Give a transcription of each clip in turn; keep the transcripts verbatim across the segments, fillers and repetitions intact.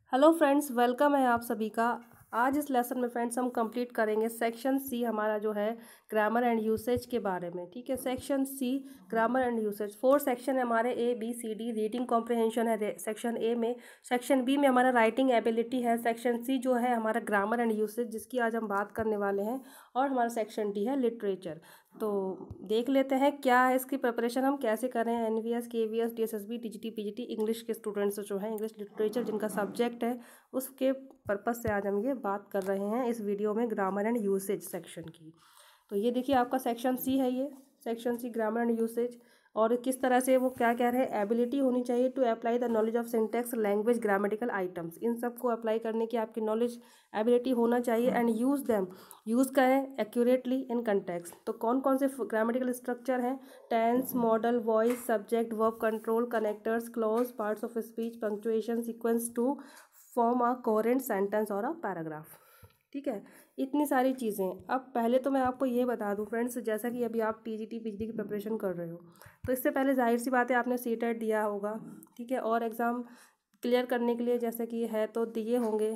Hello friends, welcome है आप सभी का। आज इस लेसन में फ्रेंड्स हम कंप्लीट करेंगे सेक्शन सी हमारा जो है ग्रामर एंड यूसेज के बारे में। ठीक है, section C grammar and usage. Four section है हमारे, A B C D. Reading comprehension है सेक्शन ए में। सेक्शन बी में हमारा राइटिंग एबिलिटी है। सेक्शन सी जो है हमारा ग्रामर एंड यूसेज, जिसकी आज हम बात करने वाले हैं। और हमारा सेक्शन डी है लिटरेचर। तो देख लेते हैं क्या है इसकी प्रिपरेशन, हम कैसे करें। N V S K V S D S S B T G T P G T English के स्टूडेंट्स जो हैं, इंग्लिश लिटरेचर जिनका सब्जेक्ट है, उसके पर्पज़ से आज हम ये बात कर रहे हैं इस वीडियो में ग्रामर एंड यूसेज सेक्शन की। तो ये देखिए आपका सेक्शन सी है, ये section C grammar and usage. और किस तरह से वो क्या कह रहे हैं, एबिलिटी होनी चाहिए to apply the knowledge of syntax, language, grammatical items. इन सब को अप्लाई करने की आपकी नॉलेज एबिलिटी होना चाहिए। एंड यूज़ देम, यूज़ करें एक्यूरेटली इन कंटेक्स्ट। तो कौन कौन से ग्रामेटिकल स्ट्रक्चर हैं? Tense, modal, voice, subject, verb control, connectors, clause, parts of speech, punctuation, sequence to form a coherent sentence और अ पैराग्राफ। ठीक है, इतनी सारी चीज़ें। अब पहले तो मैं आपको ये बता दूं फ्रेंड्स, जैसा कि अभी आप T G T P G T की प्रिपरेशन कर रहे हो, तो इससे पहले जाहिर सी बात है आपने सी टेट दिया होगा। ठीक है, और एग्ज़ाम क्लियर करने के लिए जैसे कि है तो दिए होंगे,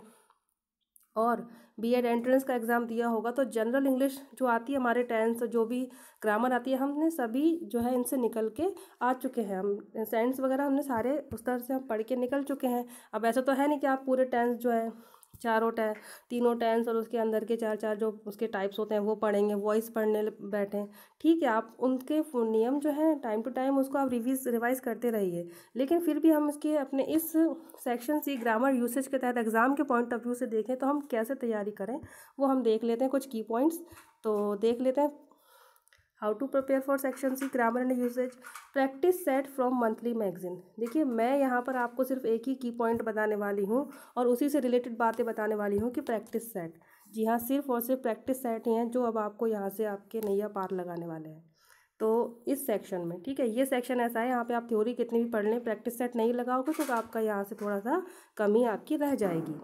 और बी एड एंट्रेंस का एग्ज़ाम दिया होगा। तो जनरल इंग्लिश जो आती है, हमारे टेंस जो भी ग्रामर आती है, हमने सभी जो है इनसे निकल के आ चुके हैं। हम सेंस वगैरह हमने सारे उस तरह से हम पढ़ के निकल चुके हैं। अब ऐसा तो है नहीं कि आप पूरे टेंस जो है चारों टे तीनों टेंस और उसके अंदर के चार चार जो उसके टाइप्स होते हैं वो पढ़ेंगे, वॉइस पढ़ने बैठें। ठीक है, आप उनके नियम जो है टाइम टू टाइम उसको आप रिवीज रिवाइज करते रहिए। लेकिन फिर भी हम इसके अपने इस सेक्शन सी ग्रामर यूसेज के तहत एग्ज़ाम के पॉइंट ऑफ व्यू से देखें तो हम कैसे तैयारी करें, वो हम देख लेते हैं। कुछ की पॉइंट्स तो देख लेते हैं। How to prepare for section C grammar and usage. Practice set from monthly magazine. देखिए, मैं यहाँ पर आपको सिर्फ एक ही की पॉइंट बताने वाली हूँ और उसी से रिलेटेड बातें बताने वाली हूँ कि प्रैक्टिस सेट। जी हाँ, सिर्फ और सिर्फ प्रैक्टिस सेट ही हैं जो अब आपको यहाँ से आपके नैया पार लगाने वाले हैं। तो इस सेक्शन में, ठीक है, ये सेक्शन ऐसा है, यहाँ पे आप थ्योरी कितनी भी पढ़ लें, प्रैक्टिस सेट नहीं लगाओगे तो आपका यहाँ से थोड़ा सा कमी आपकी रह जाएगी।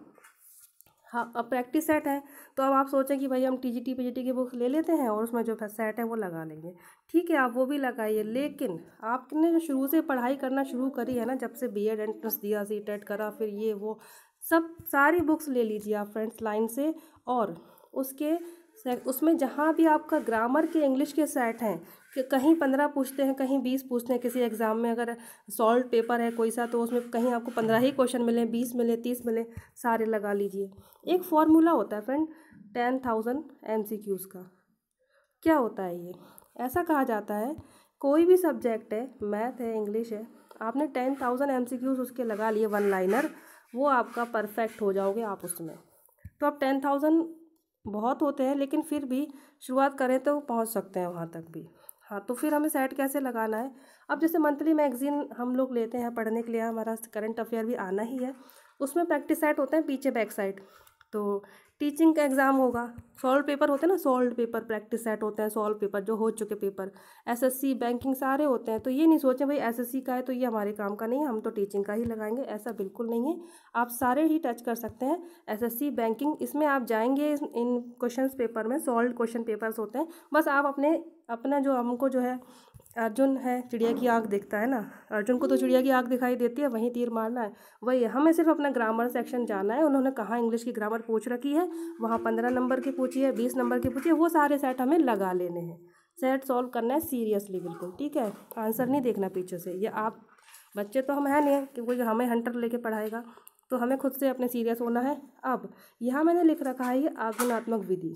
हाँ, अब प्रैक्टिस सेट है तो अब आप सोचें कि भाई हम T G T P G T की बुक ले लेते हैं और उसमें जो सेट है वो लगा लेंगे। ठीक है, आप वो भी लगाइए, लेकिन आपने जो शुरू से पढ़ाई करना शुरू करी है ना, जब से बी एड एंट्रेंस दिया, सी टेट करा, फिर ये वो सब सारी बुक्स ले लीजिए आप फ्रेंड्स लाइन से। और उसके उसमें जहाँ भी आपका ग्रामर के इंग्लिश के सेट हैं, कि कहीं पंद्रह पूछते हैं, कहीं बीस पूछते हैं। किसी एग्ज़ाम में अगर सॉल्व पेपर है कोई सा, तो उसमें कहीं आपको पंद्रह ही क्वेश्चन मिले, बीस मिले, तीस मिले, सारे लगा लीजिए। एक फॉर्मूला होता है friend, ten thousand M C Qs का। क्या होता है ये? ऐसा कहा जाता है, कोई भी सब्जेक्ट है, मैथ है, इंग्लिश है, आपने ten thousand M C Qs उसके लगा लिए, वन लाइनर, वो आपका परफेक्ट हो जाओगे आप उसमें। तो अब टेन थाउजेंड बहुत होते हैं, लेकिन फिर भी शुरुआत करें तो पहुंच सकते हैं वहां तक भी। हाँ, तो फिर हमें सेट कैसे लगाना है? अब जैसे मंथली मैगजीन हम लोग लेते हैं पढ़ने के लिए, हमारा करंट अफेयर भी आना ही है, उसमें प्रैक्टिस सेट होते हैं पीछे बैक साइड। तो टीचिंग का एग्ज़ाम होगा, सॉल्व पेपर होते हैं ना, सॉल्व पेपर प्रैक्टिस सेट होते हैं, सॉल्व पेपर जो हो चुके पेपर, एसएससी, बैंकिंग, सारे होते हैं। तो ये नहीं सोचें भाई एसएससी का है तो ये हमारे काम का नहीं है, हम तो टीचिंग का ही लगाएंगे, ऐसा बिल्कुल नहीं है। आप सारे ही टच कर सकते हैं, एसएससी, बैंकिंग, इसमें आप जाएंगे इन क्वेश्चन पेपर में, सॉल्व क्वेश्चन पेपर्स होते हैं। बस आप अपने अपना जो हमको जो है, अर्जुन है चिड़िया की आँख देखता है ना, अर्जुन को तो चिड़िया की आँख दिखाई देती है, वहीं तीर मारना है, वही हमें सिर्फ अपना ग्रामर सेक्शन जाना है। उन्होंने कहाँ इंग्लिश की ग्रामर पूछ रखी है, वहाँ पंद्रह नंबर की पूछी है, बीस नंबर की पूछी है, वो सारे सेट हमें लगा लेने हैं। सेट सॉल्व करना है सीरियसली बिल्कुल, ठीक है, आंसर नहीं देखना पीछे से। ये आप बच्चे तो हम है नहीं कि कोई हमें हंटर लेके पढ़ाएगा, तो हमें खुद से अपने सीरियस होना है। अब यहाँ मैंने लिख रखा है ये आगमनात्मक विधि।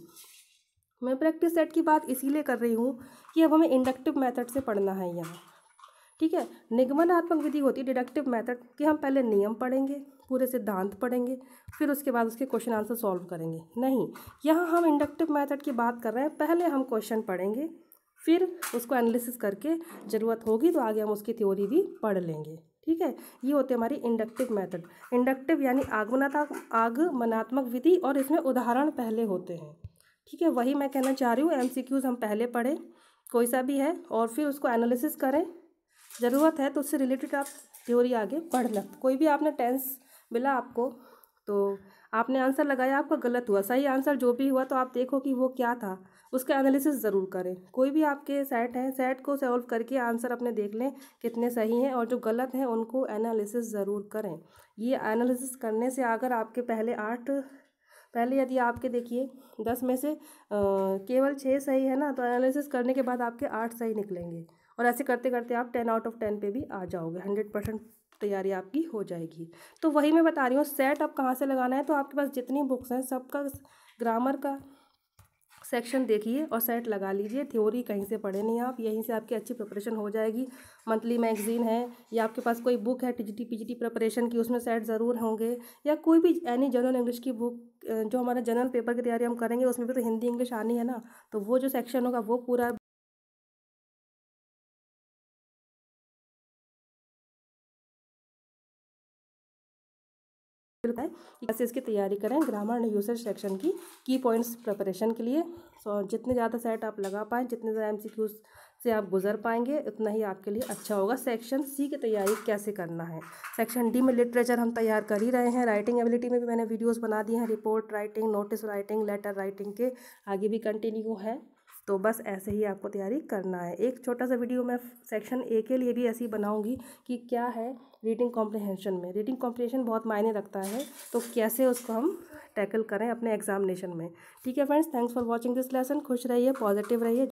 मैं प्रैक्टिस सेट की बात इसीलिए कर रही हूँ कि अब हमें इंडक्टिव मेथड से पढ़ना है यहाँ। ठीक है, निगमनात्मक विधि होती है डिडक्टिव मेथड, कि हम पहले नियम पढ़ेंगे, पूरे सिद्धांत पढ़ेंगे, फिर उसके बाद उसके क्वेश्चन आंसर सॉल्व करेंगे। नहीं, यहाँ हम इंडक्टिव मेथड की बात कर रहे हैं। पहले हम क्वेश्चन पढ़ेंगे, फिर उसको एनालिसिस करके ज़रूरत होगी तो आगे हम उसकी थ्योरी भी पढ़ लेंगे। ठीक है, ये होती है हमारी इंडक्टिव मेथड। इंडक्टिव यानी आगमनात्मक आगमनात्मक विधि, और इसमें उदाहरण पहले होते हैं। ठीक है, वही मैं कहना चाह रही हूँ, एमसीक्यूज़ हम पहले पढ़ें कोई सा भी है, और फिर उसको एनालिसिस करें, ज़रूरत है तो उससे रिलेटेड आप थ्योरी आगे पढ़ लें। कोई भी आपने टेंस मिला आपको, तो आपने आंसर लगाया, आपका गलत हुआ, सही आंसर जो भी हुआ तो आप देखो कि वो क्या था, उसका एनालिसिस ज़रूर करें। कोई भी आपके सेट हैं, सेट को सॉल्व करके आंसर अपने देख लें कितने सही हैं, और जो गलत हैं उनको एनालिसिस ज़रूर करें। ये एनालिसिस करने से अगर आपके पहले आठ पहले यदि आपके देखिए दस में से आ, केवल छः सही है ना, तो एनालिसिस करने के बाद आपके आठ सही निकलेंगे, और ऐसे करते करते आप टेन आउट ऑफ टेन पे भी आ जाओगे, हंड्रेड परसेंट तैयारी आपकी हो जाएगी। तो वही मैं बता रही हूँ, सेट अब कहाँ से लगाना है, तो आपके पास जितनी बुक्स हैं सबका ग्रामर का सेक्शन देखिए और सेट लगा लीजिए। थ्योरी कहीं से पढ़े नहीं आप, यहीं से आपकी अच्छी प्रिपरेशन हो जाएगी। मंथली मैगजीन है या आपके पास कोई बुक है टीजीटी पीजीटी प्रिपरेशन की, उसमें सेट ज़रूर होंगे, या कोई भी एनी जनरल इंग्लिश की बुक, जो हमारा जनरल पेपर की तैयारी हम करेंगे उसमें भी तो हिंदी इंग्लिश आनी है ना, तो वो जो सेक्शन होगा वो पूरा है कि कैसे इसकी तैयारी करें ग्रामर एंड यूसेज सेक्शन की की पॉइंट्स प्रिपरेशन के लिए। सो जितने ज़्यादा सेट आप लगा पाएँ, जितने ज़्यादा एमसीक्यूज से आप गुजर पाएंगे, उतना ही आपके लिए अच्छा होगा। सेक्शन सी की तैयारी कैसे करना है, सेक्शन डी में लिटरेचर हम तैयार कर ही रहे हैं, राइटिंग एबिलिटी में भी मैंने वीडियोस बना दी हैं, report writing, notice writing, letter writing के आगे भी कंटिन्यू है। तो बस ऐसे ही आपको तैयारी करना है। एक छोटा सा वीडियो मैं सेक्शन ए के लिए भी ऐसी बनाऊंगी कि क्या है रीडिंग कॉम्प्रिहेंशन में, रीडिंग कॉम्प्रिहेंशन बहुत मायने रखता है, तो कैसे उसको हम टैकल करें अपने एग्जामिनेशन में। ठीक है friends, thanks for watching this lesson. खुश रहिए, पॉजिटिव रहिए।